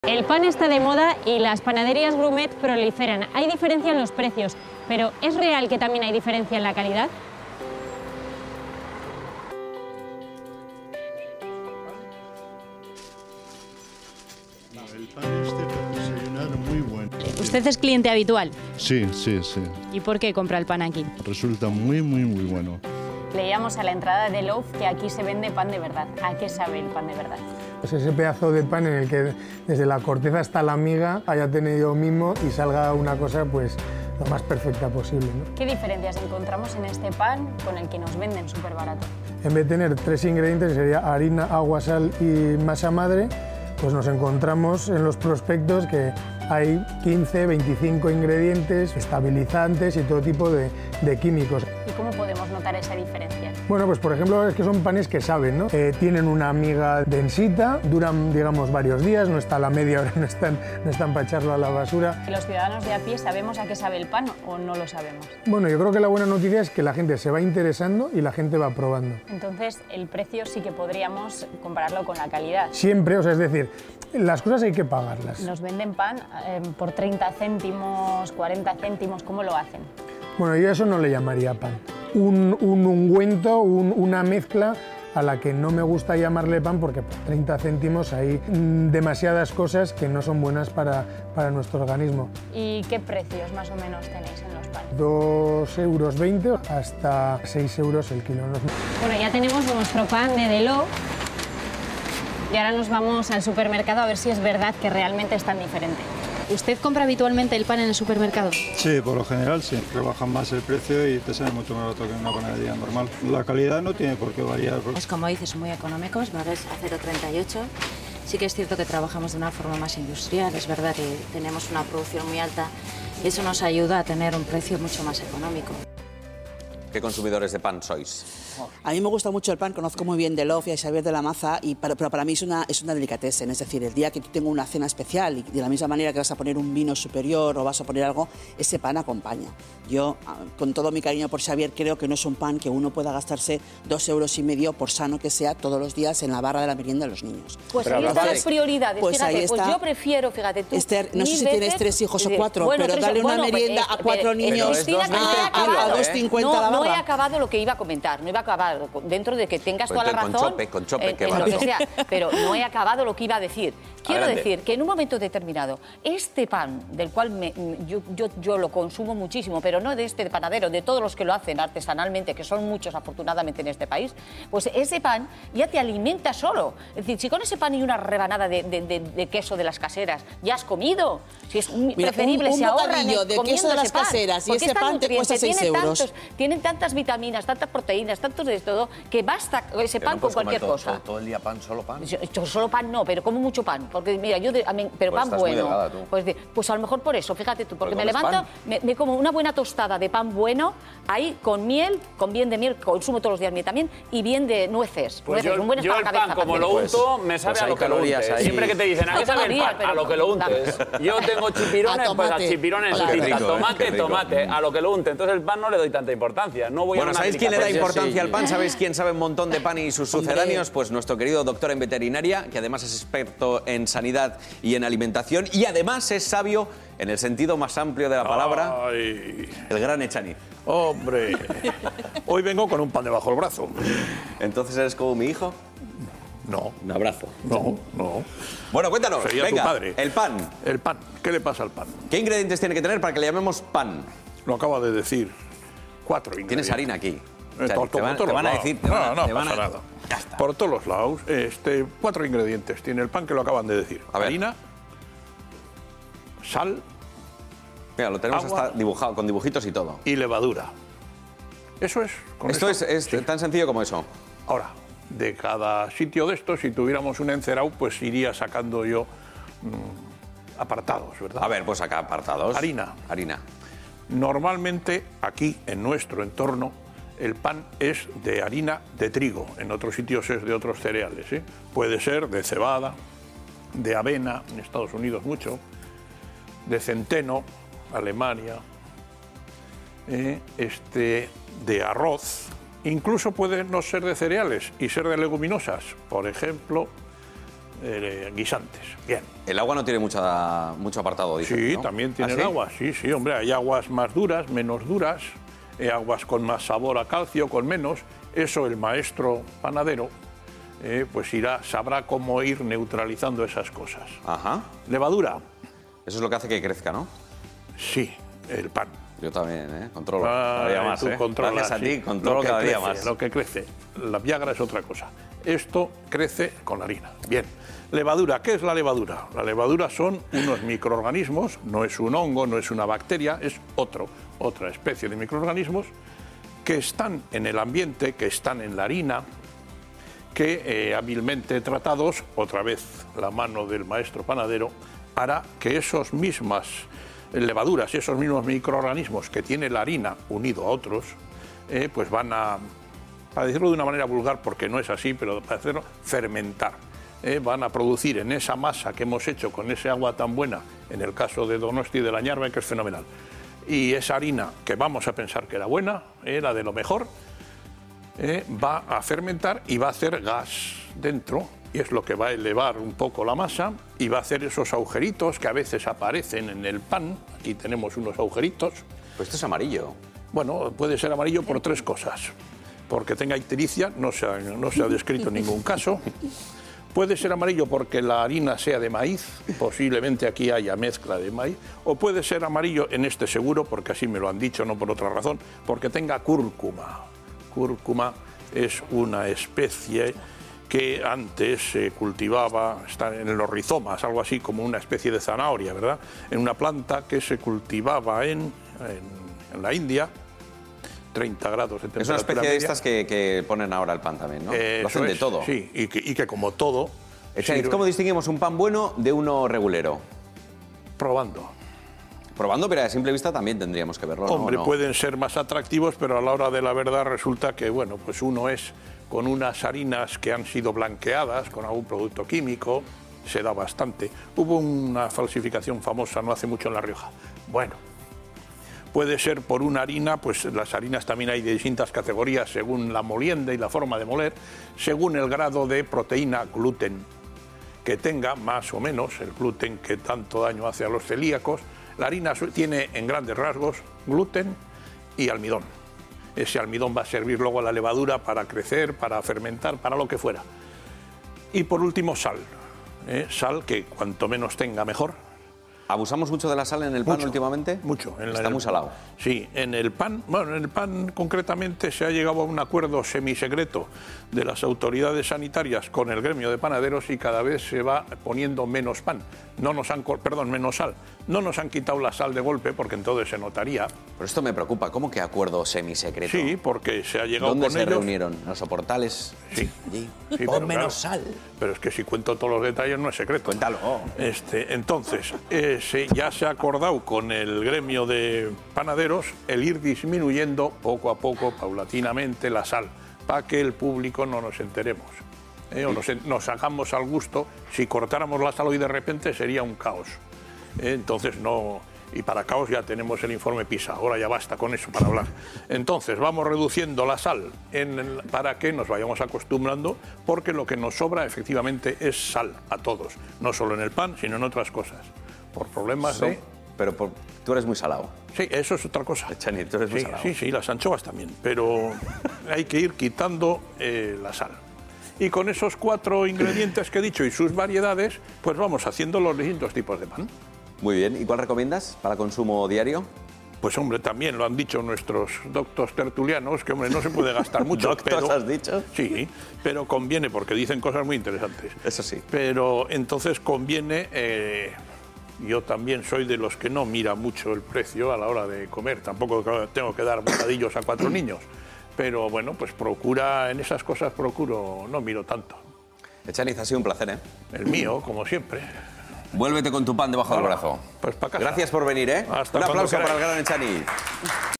El pan está de moda y las panaderías gourmet proliferan. Hay diferencia en los precios, pero ¿es real que también hay diferencia en la calidad? El pan para desayunar muy bueno. ¿Usted es cliente habitual? Sí. ¿Y por qué compra el pan aquí? Resulta muy bueno. Leíamos a la entrada de Loaf que aquí se vende pan de verdad. ¿A qué sabe el pan de verdad? Pues ese pedazo de pan en el que desde la corteza hasta la miga haya tenido mimo y salga una cosa pues lo más perfecta posible, ¿no? ¿Qué diferencias encontramos en este pan con el que nos venden súper barato? En vez de tener 3 ingredientes, que sería harina, agua, sal y masa madre, pues nos encontramos en los prospectos que hay 15, 25 ingredientes, estabilizantes y todo tipo de químicos. ¿Y cómo podemos notar esa diferencia? Bueno, pues por ejemplo es que son panes que saben, ¿no? Tienen una miga densita, duran digamos varios días, no está a la media hora, no están para echarlo a la basura. ¿Y los ciudadanos de a pie sabemos a qué sabe el pan o no lo sabemos? Bueno, yo creo que la buena noticia es que la gente se va interesando y la gente va probando. Entonces el precio sí que podríamos compararlo con la calidad. Siempre, o sea, es decir, las cosas hay que pagarlas. Nos venden pan por 30 céntimos, 40 céntimos, ¿cómo lo hacen? Bueno, yo a eso no le llamaría pan. Un ungüento, una mezcla a la que no me gusta llamarle pan porque por 30 céntimos hay demasiadas cosas que no son buenas para nuestro organismo. ¿Y qué precios más o menos tenéis en los panes? 2,20 € hasta 6 € el kilo. Bueno, ya tenemos nuestro pan de Deló y ahora nos vamos al supermercado a ver si es verdad que realmente es tan diferente. ¿Usted compra habitualmente el pan en el supermercado? Sí, por lo general sí. Rebajan más el precio y te sale mucho más barato que en una panadería normal. La calidad no tiene por qué variar. Es como dices, muy económicos, ¿vale? A 0,38. Sí que es cierto que trabajamos de una forma más industrial, es verdad que tenemos una producción muy alta y eso nos ayuda a tener un precio mucho más económico. ¿Qué consumidores de pan sois? A mí me gusta mucho el pan, conozco muy bien de Loaf y a Xavier de la Maza, pero para mí es una delicatessen, es decir, el día que tú tengas una cena especial y de la misma manera que vas a poner un vino superior o vas a poner algo, ese pan acompaña. Yo, con todo mi cariño por Xavier, creo que no es un pan que uno pueda gastarse 2,5 € por sano que sea todos los días en la barra de la merienda de los niños. Pues ahí están las prioridades, pues fíjate, ahí está. Pues yo prefiero, fíjate tú, Esther, no sé si tienes 3 hijos o 4, bueno, pero dale una merienda a 4 niños Cristina, a 2,50 la barra. No he acabado lo que iba a comentar, no iba a acabar, dentro de que tengas toda la razón, con chope, que en va. lo que sea, pero no he acabado lo que iba a decir. Quiero decir que en un momento determinado, este pan, del cual yo lo consumo muchísimo, pero no de este panadero, de todos los que lo hacen artesanalmente, que son muchos afortunadamente en este país, pues ese pan ya te alimenta solo. Es decir, si con ese pan y una rebanada de queso de las caseras ya has comido, si es preferible se ahorran de queso de las caseras y ese pan te cuesta 6 €. Tienen tantas vitaminas, tantas proteínas, tantos de todo, que basta ese pan con cualquier cosa. Todo el día pan, solo pan. Yo solo pan no, pero como mucho pan. Porque mira, pero pues pan bueno. Delgada, tú. Pues a lo mejor por eso, fíjate tú, porque me levanto, me como una buena tostada de pan bueno, ahí con miel, con bien de miel, consumo todos los días miel también, y bien de nueces. Pues nueces, un buen yo el pan, como lo unto, me sabe a lo que lo untes. Siempre que te dicen, ¿a qué sabe el pan? A lo que lo untes. Yo tengo chipirones, pues a chipirones en tomate, a lo que lo unte. Entonces el pan no le doy tanta importancia. No voy Bueno, ¿sabéis quién le da importancia al pan? ¿Sabéis quién sabe un montón de pan y sus sucedáneos? Pues nuestro querido doctor en veterinaria, que además es experto en sanidad y en alimentación, y además es sabio en el sentido más amplio de la palabra, el gran Echaniz. Hombre, hoy vengo con un pan debajo del brazo. ¿Entonces eres como mi hijo? No. Un abrazo. No. Bueno, cuéntanos, Sería venga, tu padre. el pan. El pan. ¿Qué le pasa al pan? ¿Qué ingredientes tiene que tener para que le llamemos pan? Lo acaba de decir. 4 ingredientes. Tienes harina aquí. Te van a decir... No pasa nada. Ya está. Por todos los lados, 4 ingredientes tiene el pan que lo acaban de decir. Harina, sal... Mira, lo tenemos agua, hasta dibujado, con dibujitos y todo. Y levadura. Eso es. Esto es sí. Tan sencillo como eso. Ahora, de cada sitio de estos, si tuviéramos un encerado, pues iría sacando yo apartados, ¿verdad? A ver, pues acá apartados. Harina. Harina. Normalmente, aquí, en nuestro entorno, el pan es de harina de trigo. En otros sitios es de otros cereales, ¿eh? Puede ser de cebada, de avena, en Estados Unidos mucho, de centeno, Alemania, de arroz, incluso puede no ser de cereales y ser de leguminosas, por ejemplo, guisantes. Bien. El agua no tiene mucho apartado, dice. Sí, ¿no? también tiene ¿Ah, sí? agua, sí, hombre, hay aguas más duras, menos duras, aguas con más sabor a calcio, con menos. Eso el maestro panadero pues sabrá cómo ir neutralizando esas cosas. Ajá. Levadura. Eso es lo que hace que crezca, ¿no? Sí, el pan. Yo también, controlo cada día más. Tú controlas, Gracias a ti, sí, controlo cada día más. Lo que crece. La Viagra es otra cosa. Esto crece con harina. Bien. Levadura. ¿Qué es la levadura? La levadura son unos microorganismos, no es un hongo, no es una bacteria, es otra especie de microorganismos que están en el ambiente, que están en la harina, que hábilmente tratados, otra vez la mano del maestro panadero, hará que esos mismas levaduras y esos mismos microorganismos que tiene la harina unido a otros, pues van a decirlo de una manera vulgar porque no es así, pero para hacerlo, fermentar. Van a producir en esa masa que hemos hecho con ese agua tan buena, en el caso de Donosti y de la Ñarbe, que es fenomenal. Y esa harina, que vamos a pensar que era buena, era de lo mejor, va a fermentar y va a hacer gas dentro, y es lo que va a elevar un poco la masa y va a hacer esos agujeritos que a veces aparecen en el pan. Aquí tenemos unos agujeritos. Pues esto es amarillo. Bueno, puede ser amarillo por tres cosas. Porque tenga ictericia, no se ha descrito en ningún caso. Puede ser amarillo porque la harina sea de maíz, posiblemente aquí haya mezcla de maíz, o puede ser amarillo en este seguro, porque así me lo han dicho, no por otra razón, porque tenga cúrcuma. Cúrcuma es una especie que antes se cultivaba, está en los rizomas, algo así como una especie de zanahoria, ¿verdad? En una planta que se cultivaba en la India, 30 grados de temperatura. Es una especie de media. estas que ponen ahora el pan también, ¿no? Lo hacen de todo. Sí, y que como todo... ¿Cómo distinguimos un pan bueno de uno regulero? Probando. Probando, pero a simple vista también tendríamos que verlo, ¿no? Hombre, ¿no? pueden ser más atractivos, pero a la hora de la verdad resulta que, bueno, pues uno es con unas harinas que han sido blanqueadas con algún producto químico, se da bastante. Hubo una falsificación famosa no hace mucho en La Rioja. Bueno, puede ser por una harina, pues las harinas también hay de distintas categorías según la molienda y la forma de moler, según el grado de proteína gluten que tenga, más o menos, el gluten que tanto daño hace a los celíacos. La harina tiene en grandes rasgos gluten y almidón. Ese almidón va a servir luego a la levadura para crecer, para fermentar, para lo que fuera. Y por último, sal. Sal que cuanto menos tenga mejor. ¿Abusamos mucho de la sal en el pan últimamente? Mucho. Está muy salado. Sí, en el pan, bueno, en el pan concretamente se ha llegado a un acuerdo semisecreto de las autoridades sanitarias con el gremio de panaderos y cada vez se va poniendo menos pan. Menos sal. No nos han quitado la sal de golpe porque entonces se notaría. Pero esto me preocupa. ¿Cómo que acuerdo semisecreto? Sí, porque se ha llegado ¿Dónde con se ellos? reunieron? ¿En los soportales? Sí. Allí. Sí, Pon pero menos claro, sal. Pero es que si cuento todos los detalles no es secreto. Cuéntalo. Entonces, ya se ha acordado con el gremio de panaderos el ir disminuyendo poco a poco, paulatinamente, la sal, para que el público no nos enteremos. O nos hagamos al gusto. Si cortáramos la sal hoy de repente sería un caos. Entonces no... Y para caos ya tenemos el informe PISA, ahora ya basta con eso para hablar. Entonces vamos reduciendo la sal para que nos vayamos acostumbrando, porque lo que nos sobra efectivamente es sal a todos, no solo en el pan, sino en otras cosas. Por problemas de... Pero tú eres muy salado. Sí, eso es otra cosa. Chani, tú eres muy salado. Sí, las anchoas también, pero hay que ir quitando la sal. Y con esos 4 ingredientes que he dicho y sus variedades, pues vamos haciendo los distintos tipos de pan. Muy bien. ¿Y cuál recomiendas para consumo diario? Pues hombre, también lo han dicho nuestros doctos tertulianos, que hombre, no se puede gastar mucho. ¿Doctos has dicho? Sí, pero conviene porque dicen cosas muy interesantes. Eso sí. Pero entonces conviene, yo también soy de los que no mira mucho el precio a la hora de comer, tampoco tengo que dar bocadillos a 4 niños, pero bueno, pues en esas cosas no miro tanto. Echaniz, ha sido un placer, ¿eh? El mío, como siempre. Vuélvete con tu pan debajo del brazo. Pues para casa. Gracias por venir, ¿eh? Hasta un aplauso cuando para el gran Echaniz.